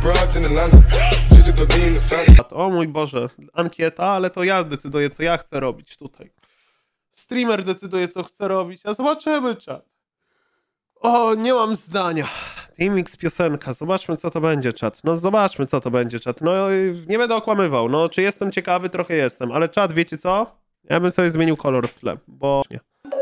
O mój Boże, ankieta, ale to ja decyduję, co ja chcę robić tutaj. Streamer decyduje, co chce robić, a zobaczymy, czat. O, nie mam zdania. Team X piosenka, zobaczmy, co to będzie, czat. No zobaczmy, co to będzie, czat. No nie będę okłamywał, no czy jestem ciekawy? Trochę jestem, ale czat, wiecie co? Ja bym sobie zmienił kolor w tle, bo nie.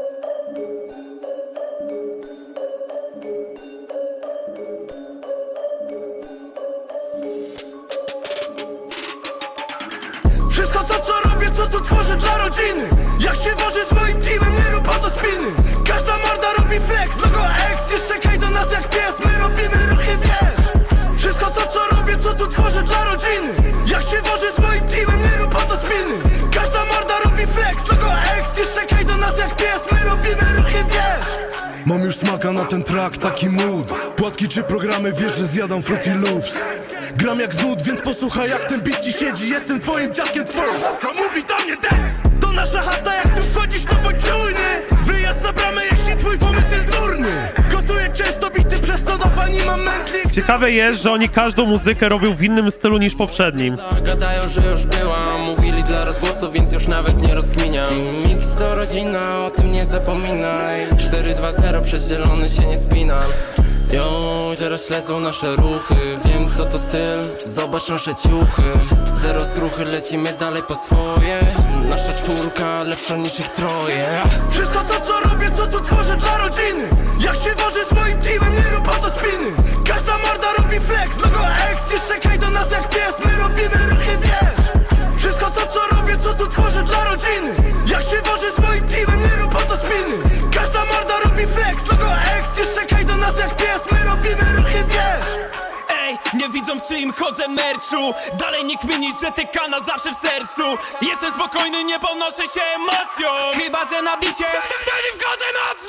Wszystko to, co robię, co tu tworzę dla rodziny. Jak się wożę z moim teamem, nie rób po to spiny. Każda morda robi flex, logo X. Nie czekaj do nas jak pies, my robimy ruchy, wiesz. Wszystko to, co robię, co tu tworzę dla rodziny. Jak się wożę z moim teamem, nie rób po to spiny. Każda morda robi flex, logo X. Nie czekaj do nas jak pies, my robimy ruchy, wiesz. Mam już smaka na ten track, taki mood. Płatki czy programy, wiesz, że zjadam Fruity Loops. Gram jak znud, więc posłuchaj jak ten beat ci siedzi. Jestem twoim dziadkiem first, a mówi do mnie ten. To nasza chata, jak tu wchodzisz, to bądź czujny. Wyjazd za bramę, jeśli twój pomysł jest durny. Gotuję często bity, przez to do pani mam mętlik. Ciekawe jest, że oni każdą muzykę robią w innym stylu niż poprzednim. Gadają, że już byłam, mówili dla rozgłosu, więc już nawet nie rozkminiam. Mix to rodzina, o tym nie zapominaj. 4-2-0, przez zielony się nie spinam. Jo, teraz śledzą nasze ruchy. Wiem co to styl, zobacz nasze ciuchy. Zero skruchy, lecimy dalej po swoje. Nasza czwórka lepsza niż ich troje. Wszystko to, co robię, co tu tworzę dla rodziny. Jak się wożę z moim teamem, nie rób po to spiny. Każda morda robi flex, logo X. Nie czekaj do nas jak pies, my robimy ruchy, wiesz. Wszystko to, co robię, co tu tworzę dla rodziny. Jak się wożę z moim teamem, nie rób po to spiny. Każda morda robi flex, logo X. Nie czekaj do nas jak pies, my robimy ruchy, wiesz. Ej, nie widzą w czyim chodzę merczu. Dalej nie kminisz, że ty kana zawsze w sercu. Jestem spokojny, nie ponoszę się emocją. Chyba, że na bicie wtedy wchodzę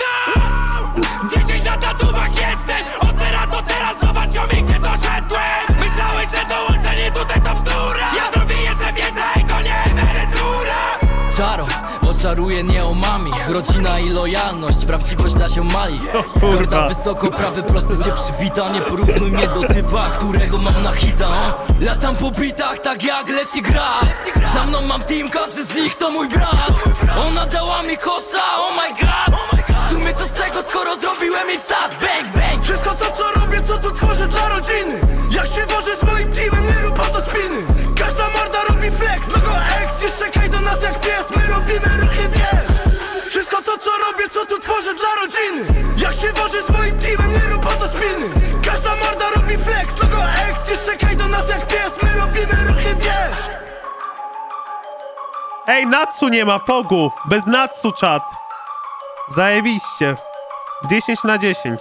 mocno. 10 na tatuwach jestem. Od zera do teraz zobacz o mnie, gdzie doszedłem. Myślałeś, że dołączenie tutaj to bzdura. Ja zrobię jeszcze więcej, to nie emerytura. Czaro, oczaruję nie omami. Rodzina i lojalność, prawdziwość da się mali. Korda wysoko, prawy prosty cię przywita. Nie porównuj mnie do typa, którego mam na hita. Latam po bitach, tak jak leci gra. Za mną mam team, każdy z nich to mój brat. Ona dała mi kosa, oh my god. W sumie co z tego, skoro zrobiłem jej wsad. Bang, bang. Wszystko to, co robię, co tu tworzę dla rodziny. Jak się wożę z moim teamem, nie rób po to spiny. Każda morda robi flex, logo X. Nie czekaj do nas jak pies, my robimy ruchy, wiesz. Wszystko to, co robię, co tu tworzę dla rodziny. Jak się wożę z moim teamem, nie rób po to spiny. Każda morda robi flex, logo X. Nie czekaj do nas jak pies, my robimy ruchy, wiesz. Ej, Natsu nie ma, Pogu! Bez Natsu, czat! Zajebiście. 10 na 10.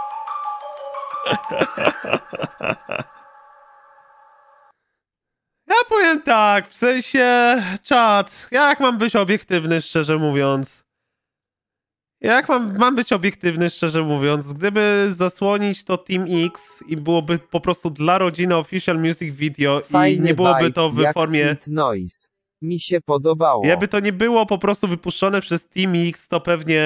Ja powiem tak, w sensie, czat, jak mam być obiektywny, szczerze mówiąc? Jak mam być obiektywny, szczerze mówiąc? Gdyby zasłonić to Team X i byłoby po prostu dla rodziny official music video Fajny i nie byłoby to w jak formie... Sweet Noise. Mi się podobało. Jakby to nie było po prostu wypuszczone przez Team X, to pewnie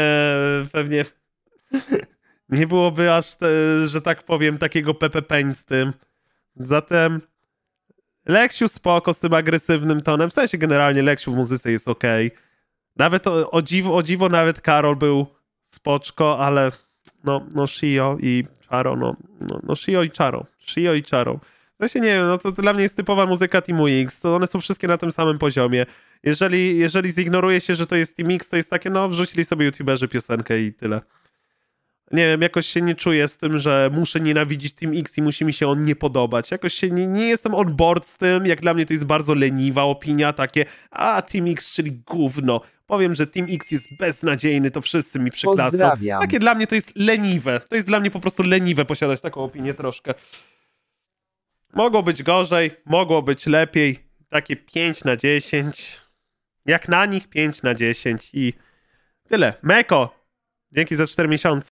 nie byłoby aż, że tak powiem, takiego PPP z tym. Zatem Leksiu spoko z tym agresywnym tonem. W sensie generalnie Leksiu w muzyce jest okej. Nawet o dziwo nawet Karol był spoczko, ale no Shio i Charo, no Shio i Charo. Shio i Charo. W sensie nie wiem, no to dla mnie jest typowa muzyka Teamu X, to one są wszystkie na tym samym poziomie. Jeżeli zignoruje się, że to jest Team X, to jest takie, no wrzucili sobie youtuberzy piosenkę i tyle. Nie wiem, jakoś się nie czuję z tym, że muszę nienawidzić Team X i musi mi się on nie podobać. Jakoś się nie jestem on board z tym, jak dla mnie to jest bardzo leniwa opinia, takie, a Team X, czyli gówno. Powiem, że Team X jest beznadziejny, to wszyscy mi przyklasną. Pozdrawiam. Takie dla mnie to jest leniwe. To jest dla mnie po prostu leniwe posiadać taką opinię troszkę. Mogło być gorzej, mogło być lepiej. Takie 5 na 10. Jak na nich 5 na 10 i tyle. Meko, dzięki za 4 miesiące.